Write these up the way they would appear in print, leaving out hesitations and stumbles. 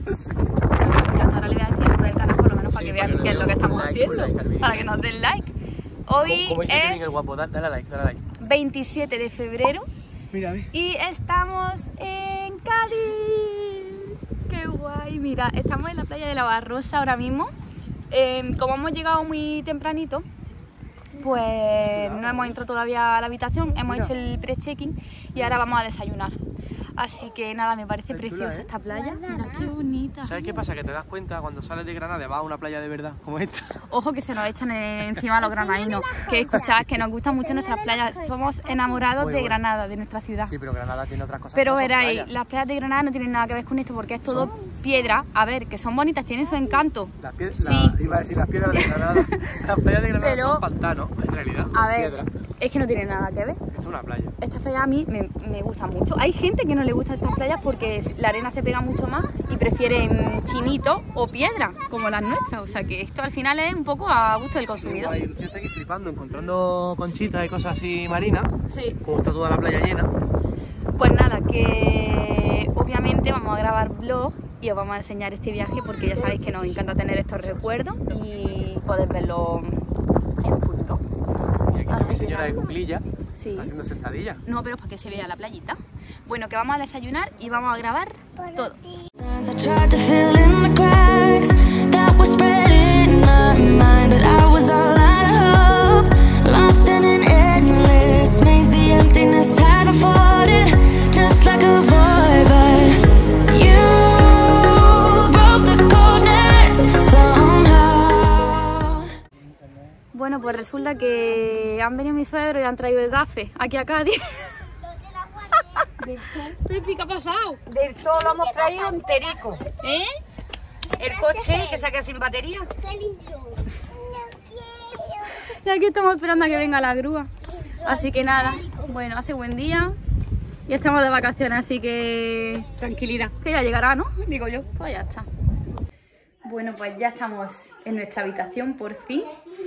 Sí. Ahora le voy a decir por el canal, por lo menos para que vean qué es lo que estamos haciendo. Para que nos den like. Hoy es el guapo, dale like, dale like. 27 de febrero. Mira, y estamos en Cádiz. ¡Qué guay! Mira, estamos en la playa de la Barrosa ahora mismo. Como hemos llegado muy tempranito, pues no hemos entrado todavía a la habitación, hemos hecho el pre-check-in y ahora vamos a desayunar. Así que nada, me parece preciosa esta playa. Mira qué bonita. ¿Sabes qué pasa? Que te das cuenta cuando sales de Granada, vas a una playa de verdad como esta. Ojo que se nos echan encima los granadinos. Que escuchad, que nos gustan mucho nuestras playas. Somos enamorados de Granada, de nuestra ciudad. Sí, pero Granada tiene otras cosas. Pero veréis, las playas de Granada no tienen nada que ver con esto porque es todo piedra. A ver, que son bonitas, tienen su encanto. Sí. Iba a decir las piedras de Granada. Las playas de Granada son pantanos, en realidad. A ver, es que no tienen nada que ver. Esto es una playa. Estas playas a mí me gustan mucho. Hay gente que no le gusta estas playas porque la arena se pega mucho más y prefieren chinito o piedra, como las nuestras. O sea que esto al final es un poco a gusto del consumidor. Sí, Lucía está aquí flipando, encontrando conchitas y cosas así marinas. Sí. Como está toda la playa llena. Pues nada, que obviamente vamos a grabar vlog y os vamos a enseñar este viaje porque ya sabéis que nos encanta tener estos recuerdos y poder verlo en un futuro. Y aquí está mi señora de cuclilla. Sí. Haciendo sentadillas. No, pero es para que se vea la playita. Bueno, que vamos a desayunar y vamos a grabar todo. Bueno, pues resulta que han venido mi suegro y han traído el gafe aquí a Cádiz. Pepi, ¿qué ha pasado? Del todo lo hemos traído enterico. ¿Eh? El coche que saca sin batería. Y aquí estamos esperando a que venga la grúa. Así que nada, bueno, hace buen día y estamos de vacaciones, así que Tranquilidad. que ya llegará, ¿no? Digo yo. Pues ya está. Bueno, pues ya estamos en nuestra habitación por fin.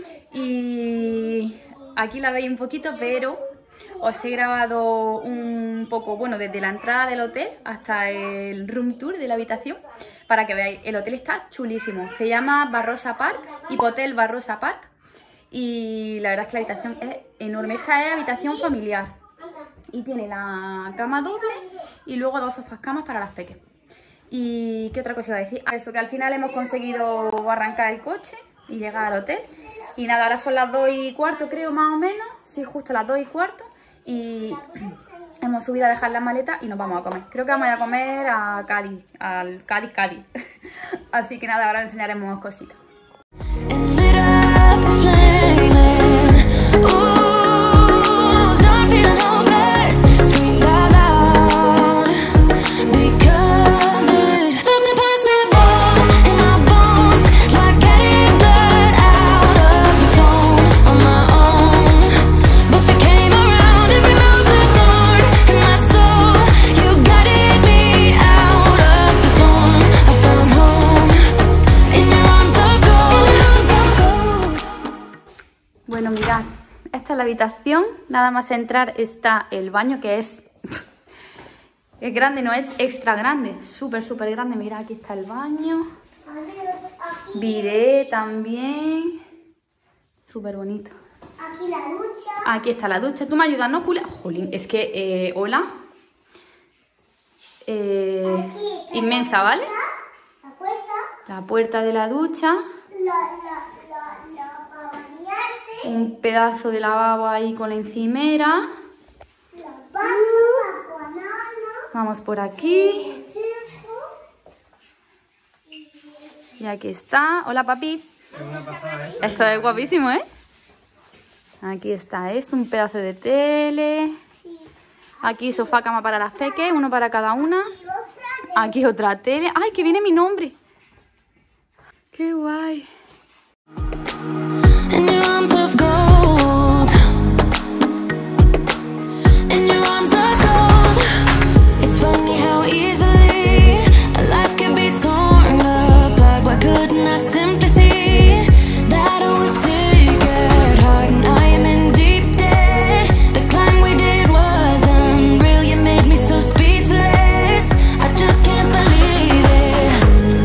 Y aquí la veis un poquito, pero os he grabado un poco, bueno, desde la entrada del hotel hasta el room tour de la habitación, para que veáis. El hotel está chulísimo. Se llama Barrosa Park, Hipotel Barrosa Park. Y la verdad es que la habitación es enorme. Esta es habitación familiar. Y tiene la cama doble y luego dos sofás camas para las peques. ¿Y qué otra cosa iba a decir? Eso, que al final hemos conseguido arrancar el coche y llegar al hotel. Y nada, ahora son las 2:15, creo, más o menos. Sí, justo las 2:15. Y hemos subido a dejar las maletas y nos vamos a comer. Creo que vamos a ir a comer a Cádiz, al Cádiz. Así que nada, ahora enseñaremos cositas. Bueno, mirad, esta es la habitación. Nada más entrar está el baño, que es grande, no es extra grande, súper grande. Mirad, aquí está el baño. Bidet también. Súper bonito. Aquí la ducha. Aquí está la ducha. ¿Tú me ayudas, no, Julia? Jolín, es que, hola. Inmensa, ¿vale? La puerta. La puerta de la ducha. Un pedazo de lavabo ahí con la encimera. Vamos por aquí. Y aquí está. Hola, papi. Esto es guapísimo, ¿eh? Aquí está esto, un pedazo de tele. Aquí sofá, cama para las peques, uno para cada una. Aquí otra tele. ¡Ay, que viene mi nombre! ¡Qué guay! In your arms of gold, in your arms of gold. It's funny how easily a life can be torn apart. Why couldn't I simply see that I was sick at heart and I am in deep debt? The climb we did was unreal. You made me so speechless. I just can't believe it.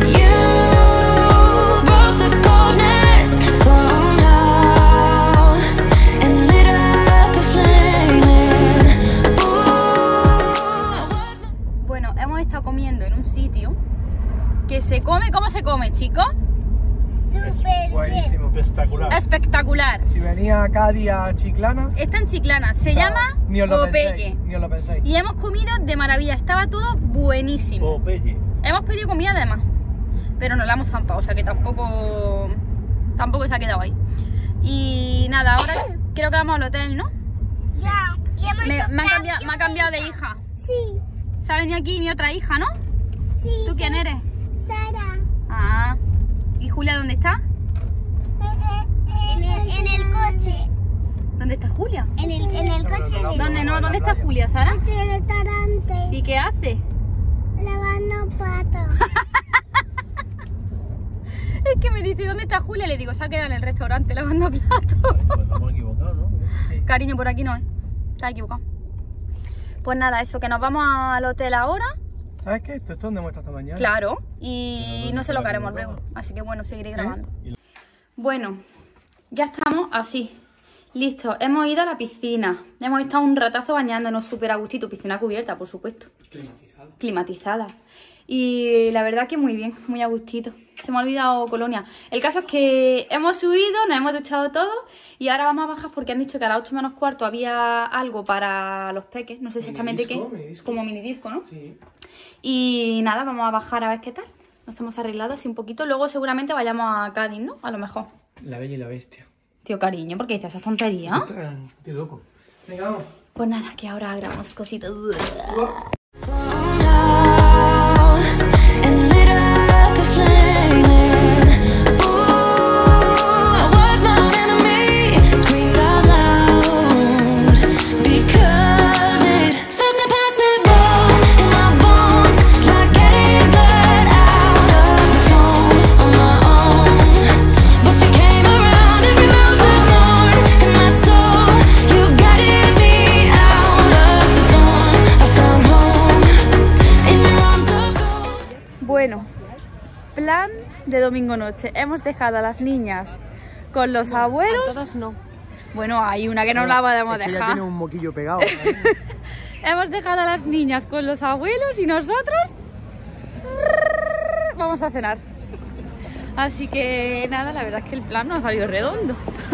que se come. ¿Cómo se come, chicos? Súper Buenísimo, espectacular. Espectacular. Si venía a Cádiz a Chiclana, Está en Chiclana, se llama ni os lo Popeye. penséis, ni os lo penséis. Y hemos comido de maravilla, estaba todo buenísimo. Popeye. Hemos pedido comida además, pero nos la hemos zampado, o sea que tampoco se ha quedado ahí. Y nada, ahora creo que vamos al hotel, ¿no? Ya. Me ha cambiado de hija. Sí, Se ha venido aquí mi otra hija, ¿no? sí. ¿Tú quién eres? Sara. Ah. ¿Y Julia dónde está? En el coche. ¿Dónde está Julia? En el coche. ¿Dónde no? ¿Dónde está Julia, Sara? En el restaurante. ¿Y qué hace? Lavando platos. Es que me dice, ¿dónde está Julia? Le digo, se ha quedado en el restaurante lavando platos. Pues estamos equivocados, ¿no? Sí. Cariño, por aquí no es. Está equivocado. Pues nada, eso, que nos vamos al hotel ahora. ¿Sabes qué? Esto es donde hemos estado esta mañana. Claro. Y no sé lo que haremos luego. Así que bueno, seguiré grabando. Bueno, ya estamos así. Listo, hemos ido a la piscina. Hemos estado un ratazo bañándonos súper a gustito. Piscina cubierta, por supuesto. Climatizada. Y la verdad que muy bien, muy a gustito. Se me ha olvidado Colonia. El caso es que hemos subido, nos hemos duchado todo y ahora vamos a bajar porque han dicho que a las 8 menos cuarto había algo para los peques. No sé exactamente qué. Minidisco. Como minidisco, ¿no? Sí. Y nada, vamos a bajar a ver qué tal. Nos hemos arreglado así un poquito. Luego seguramente vayamos a Cádiz, ¿no? A lo mejor. La Bella y la Bestia. Tío, cariño, ¿por qué dices esas tonterías? Tío loco. Venga, vamos. Pues nada, que ahora grabamos cositas. And lit up a flame. Ooh, I was my own enemy. Screamed out loud because it felt impossible in my bones, like getting blood out of the stone on my own. But you came around and removed the thorn in my soul. You guided me out of the storm. I found home in your arms of gold. Bueno, plan de domingo noche. Hemos dejado a las niñas con los abuelos. A todas no. Bueno, hay una que no la podemos Es que ella dejar. tiene un moquillo pegado. Hemos dejado a las niñas con los abuelos y nosotros vamos a cenar. Así que nada, la verdad es que el plan no ha salido redondo.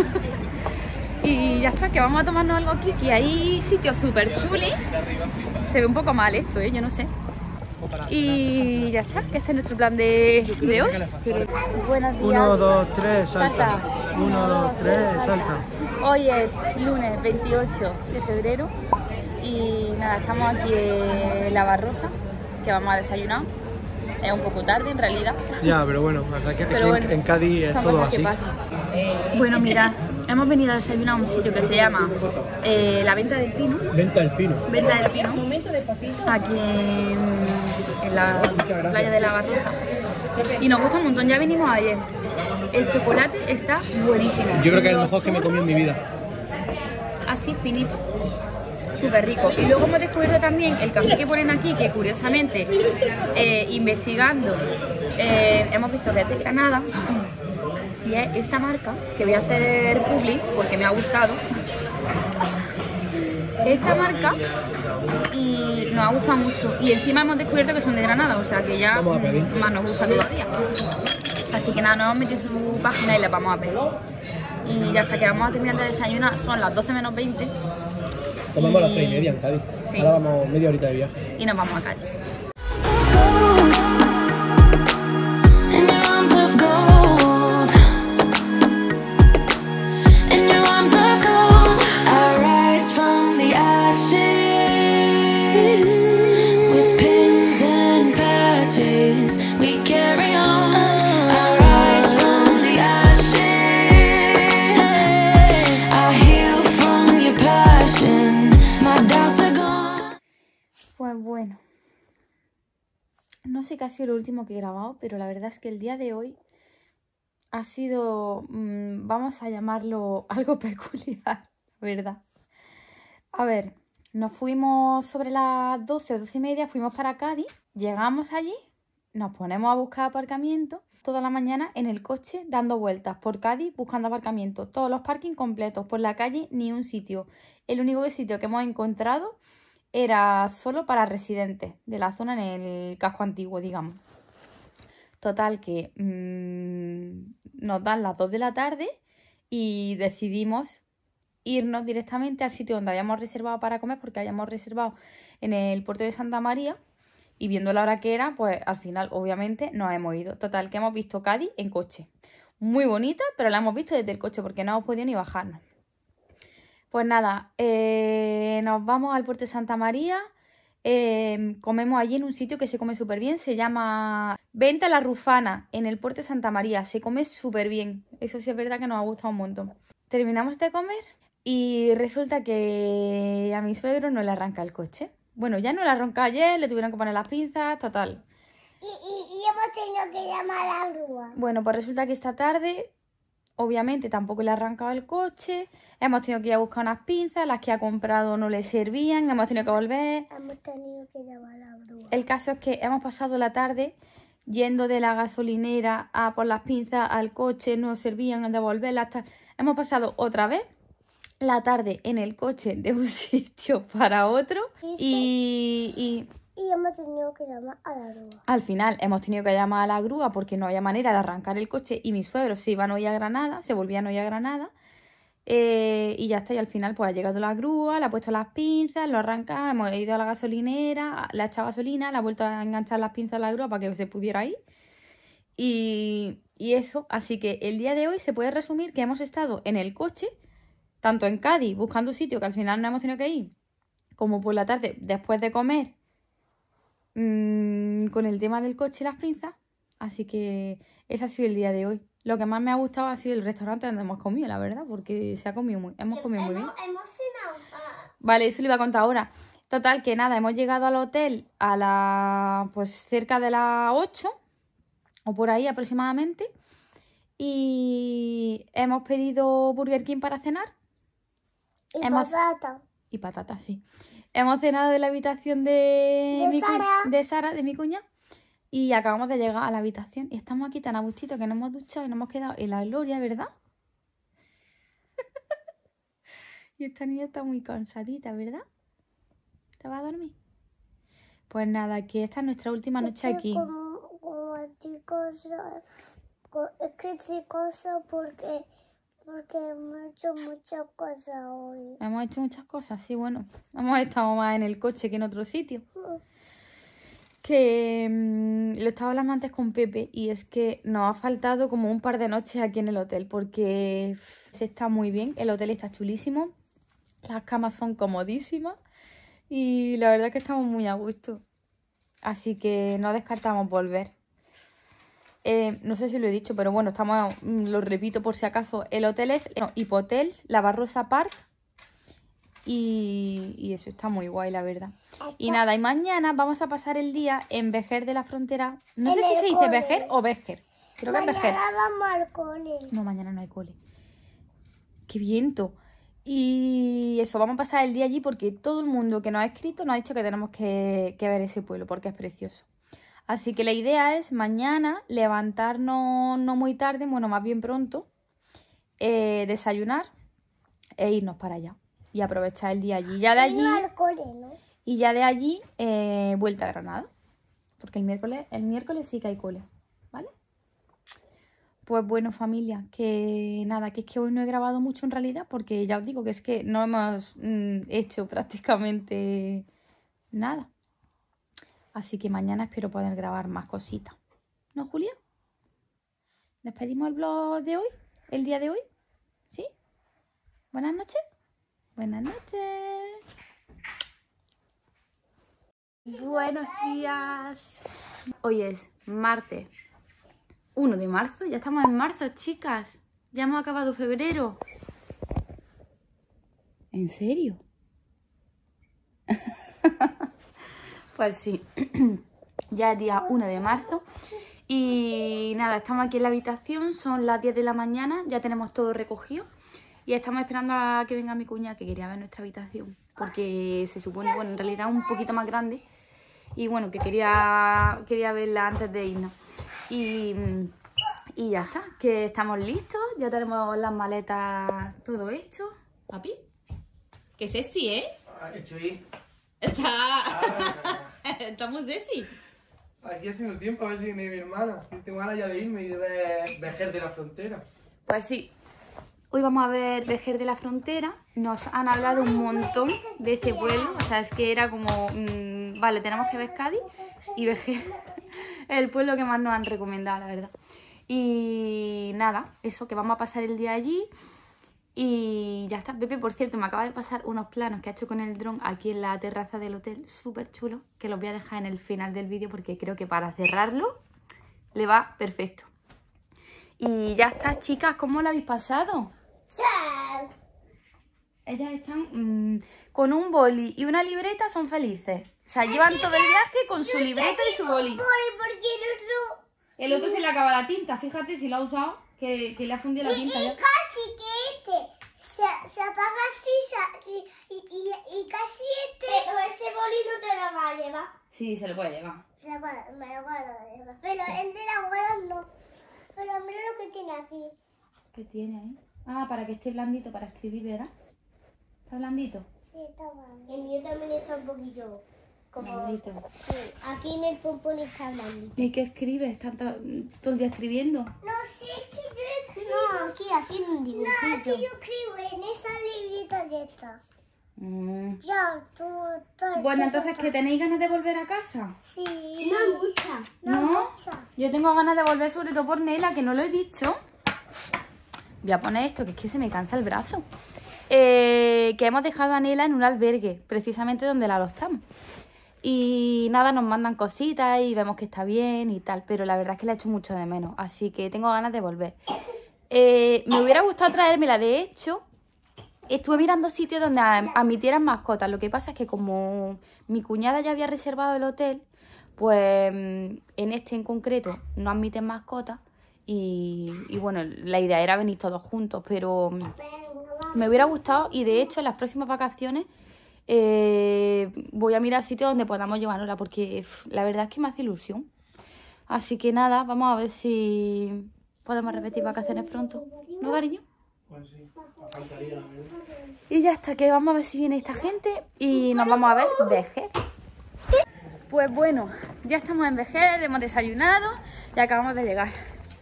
Y ya está, que vamos a tomarnos algo aquí, que hay sitios súper chuli. Se ve un poco mal esto, yo no sé. Y ya está, que este es nuestro plan de hoy. Buenos días. 1, 2, 3, salta. Salta. 1, 2, 3, salta. Hoy es lunes 28 de febrero y nada, estamos aquí en La Barrosa, que vamos a desayunar. Es un poco tarde en realidad. Ya, pero bueno, la verdad que Pero aquí bueno, en Cádiz es son todo cosas que así. pasan. Bueno, mirad, hemos venido a desayunar a un sitio que se llama La Venta del Pino. Venta del Pino. Venta del Pino, aquí en la playa de La Barrosa. Y nos gusta un montón, ya vinimos ayer. El chocolate está buenísimo. Yo creo que es el Los mejor que me he churros, comido en mi vida. así finito, súper rico. Y luego hemos descubierto también el café que ponen aquí, que curiosamente, investigando, hemos visto que es de Granada. Y es esta marca, que voy a hacer public porque me ha gustado. Esta marca y nos ha gustado mucho. Y encima hemos descubierto que son de Granada, o sea que ya Vamos a pedir. más nos gusta todavía. Así que nada, nos hemos metido en su página y la vamos a pedir. Y ya hasta que vamos a terminar de desayunar, son las 12 menos 20 Tomamos a las 3:30 en Cádiz. Sí. Ahora vamos media horita de viaje. y nos vamos a Cádiz. In your arms of gold. In your arms of gold. I rise from the ashes with pins and patches. We carry on. I rise from the ashes. I heal from your passion. My doubts are gone. Pues bueno, no sé qué ha sido lo último que he grabado, pero la verdad es que el día de hoy ha sido, vamos a llamarlo algo peculiar, la verdad. A ver, nos fuimos sobre las 12 o 12 y media, fuimos para Cádiz, llegamos allí, nos ponemos a buscar aparcamiento toda la mañana en el coche dando vueltas por Cádiz buscando aparcamiento. Todos los parkings completos, por la calle ni un sitio. El único sitio que hemos encontrado era solo para residentes de la zona en el casco antiguo, digamos. Total que nos dan las 2 de la tarde y decidimos irnos directamente al sitio donde habíamos reservado para comer, porque habíamos reservado en el puerto de Santa María, y viendo la hora que era, pues al final obviamente nos hemos ido. Total que hemos visto Cádiz en coche. Muy bonita, pero la hemos visto desde el coche porque no hemos podido ni bajarnos. Pues nada, nos vamos al puerto de Santa María. Comemos allí en un sitio que se come súper bien, se llama Venta La Rufana, en el puerto de Santa María. Se come súper bien, eso sí es verdad que nos ha gustado un montón. Terminamos de comer y resulta que a mi suegro no le arranca el coche. Bueno, ya no le arrancó ayer, le tuvieron que poner las pinzas, total. Y hemos tenido que llamar a la grúa. Bueno, pues resulta que esta tarde, obviamente, tampoco le ha arrancado el coche. Hemos tenido que ir a buscar unas pinzas, las que ha comprado no le servían, hemos tenido que volver. Hemos tenido que llamar a la grúa. El caso es que hemos pasado la tarde yendo de la gasolinera a por las pinzas al coche, no servían, a devolverlas. Hemos pasado otra vez la tarde en el coche de un sitio para otro y hemos tenido que llamar a la grúa. al final hemos tenido que llamar a la grúa porque no había manera de arrancar el coche y mis suegros se iban hoy a Granada, se volvían hoy a Granada. Y ya está, y al final pues ha llegado la grúa, le ha puesto las pinzas, lo arranca, hemos ido a la gasolinera, le ha echado gasolina, le ha vuelto a enganchar las pinzas a la grúa para que se pudiera ir. Y eso, así que el día de hoy se puede resumir que hemos estado en el coche, tanto en Cádiz buscando sitio que al final no hemos tenido que ir, como por la tarde después de comer con el tema del coche y las pinzas. Así que ese ha sido el día de hoy. Lo que más me ha gustado ha sido el restaurante donde hemos comido, la verdad, porque hemos comido muy bien. Hemos cenado. Vale, eso lo iba a contar ahora. Total, que nada, hemos llegado al hotel a pues cerca de las 8 o por ahí aproximadamente. Y hemos pedido Burger King para cenar. Patata. Y patatas, sí. Hemos cenado en la habitación de Sara, de mi cuña. Y acabamos de llegar a la habitación y estamos aquí tan a gustito que nos hemos duchado y nos hemos quedado en la gloria, ¿verdad? Y esta niña está muy cansadita, ¿verdad? ¿Te vas a dormir? Pues nada, que esta es nuestra última noche aquí. Como chicos, es que chicos porque hemos hecho muchas cosas hoy. Hemos hecho muchas cosas, sí, bueno. Hemos estado más en el coche que en otro sitio. Que lo estaba hablando antes con Pepe y es que nos ha faltado como un par de noches aquí en el hotel porque se está muy bien, el hotel está chulísimo, las camas son comodísimas y la verdad es que estamos muy a gusto, así que no descartamos volver. No sé si lo he dicho, pero bueno, lo repito por si acaso, el hotel es Hipotels, La Barrosa Park. Y eso está muy guay, la verdad. Y nada, y mañana vamos a pasar el día en Vejer de la Frontera. No sé si se dice Vejer o Vejer. Creo que es Vejer. Mañana vamos al cole. No, mañana no hay cole. ¡Qué viento! Y eso, vamos a pasar el día allí porque todo el mundo que nos ha escrito nos ha dicho que tenemos que ver ese pueblo porque es precioso. Así que la idea es mañana levantarnos no muy tarde, bueno, más bien pronto, desayunar e irnos para allá. Y aprovechar el día allí. Ya de allí, y ya de allí vuelta a Granada. Porque el miércoles sí que hay cole. ¿Vale? Pues bueno, familia, que nada, que es que hoy no he grabado mucho en realidad. Porque ya os digo que es que no hemos hecho prácticamente nada. Así que mañana espero poder grabar más cositas. ¿No, Julia? ¿Despedimos el vlog de hoy? ¿El día de hoy? ¿Sí? Buenas noches. Buenas noches. Buenos días. Hoy es martes 1 de marzo. Ya estamos en marzo, chicas. Ya hemos acabado febrero. ¿En serio? Pues sí. Ya es día 1 de marzo. Y nada, estamos aquí en la habitación. Son las 10 de la mañana. Ya tenemos todo recogido. Y estamos esperando a que venga mi cuña, que quería ver nuestra habitación. Porque se supone, bueno, en realidad es un poquito más grande. Y bueno, que quería verla antes de irnos. Y ya está, que estamos listos. Ya tenemos las maletas, todo hecho. Papi, qué sexy, ¿eh? Estoy. Está muy sexy. Aquí haciendo tiempo, a ver si viene mi hermana. Yo tengo ganas ya de irme y de ver Vejer de la Frontera. Pues sí. Hoy vamos a ver Vejer de la Frontera. Nos han hablado un montón de este pueblo. O sea, es que era como... vale, tenemos que ver Cádiz y Vejer. El pueblo que más nos han recomendado, la verdad. Y nada, eso, que vamos a pasar el día allí. Y ya está. Pepe, por cierto, me acaba de pasar unos planos que ha hecho con el dron aquí en la terraza del hotel. Súper chulo. Que los voy a dejar en el final del vídeo porque creo que para cerrarlo le va perfecto. Y ya está, chicas. ¿Cómo lo habéis pasado? Ellas están con un boli y una libreta, son felices. O sea, llevan todo el viaje con su libreta y su boli. El otro se le acaba la tinta, fíjate si lo ha usado, que le ha fundido la tinta ya. Casi que se apaga así y casi pero ese boli no te lo va a llevar. Sí, se lo puede llevar. Me lo puedo llevar. Pero el de la abuela no. Pero mira lo que tiene aquí. ¿Qué tiene ahí? Ah, para que esté blandito para escribir, ¿verdad? ¿Está blandito? Sí, está blandito. El mío también está un poquillo como... Blandito. Sí, aquí en el pompón está blandito. ¿Y qué escribes? ¿Estás todo el día escribiendo? No sé qué yo escribo. No, aquí haciendo un dibujito. No, aquí yo escribo en esa libreta de esta. Ya, tú... Bueno, entonces, ¿que tenéis ganas de volver a casa? Sí. No mucha. ¿No? Yo tengo ganas de volver sobre todo por Nela, que no lo he dicho. Voy a poner esto, que es que se me cansa el brazo. Que hemos dejado a Nela en un albergue, precisamente donde la adoptamos. Y nada, nos mandan cositas y vemos que está bien y tal, pero la verdad es que la echo mucho de menos, así que tengo ganas de volver. Me hubiera gustado traérmela, de hecho, estuve mirando sitios donde admitieran mascotas. Lo que pasa es que como mi cuñada ya había reservado el hotel, pues en este en concreto no admiten mascotas. Y bueno, la idea era venir todos juntos, pero me hubiera gustado y de hecho en las próximas vacaciones voy a mirar sitios donde podamos llevárnosla porque la verdad es que me hace ilusión. Así que nada, vamos a ver si podemos repetir vacaciones pronto. ¿No, cariño? Pues sí, me faltaría. Y ya está, que vamos a ver si viene esta gente y nos vamos a ver Vejer. Pues bueno, ya estamos en Vejer, hemos desayunado y acabamos de llegar.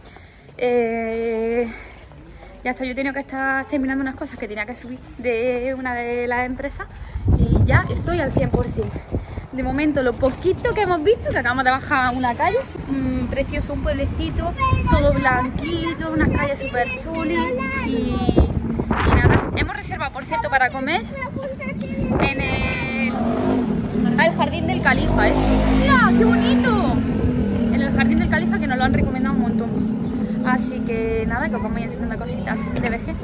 Ya está, yo he tenido que estar terminando unas cosas que tenía que subir de una de las empresas y ya estoy al 100%. De momento, lo poquito que hemos visto, que acabamos de bajar una calle, precioso, un pueblecito, todo blanquito, unas calles súper chulis y nada. Hemos reservado, por cierto, para comer en el Jardín del Califa, ¿eh? ¡Mira, qué bonito! En el Jardín del Califa, que nos lo han recomendado un montón. Así que nada, que os vamos a ir enseñando cositas de Vejer.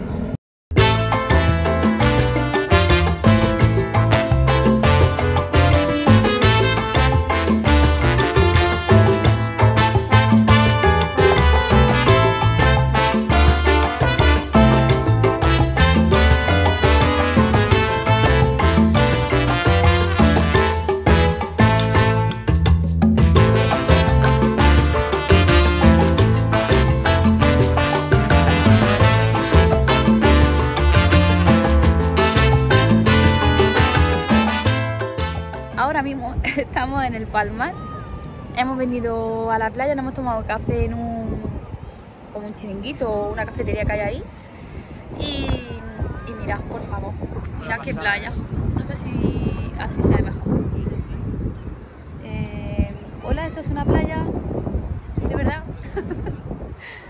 Ahora mismo estamos en el Palmar. Hemos venido a la playa, nos hemos tomado café en como un chiringuito o una cafetería que hay ahí. Y mirad, por favor, mirad qué playa. No sé si así se ve mejor. Hola, esto es una playa, de verdad.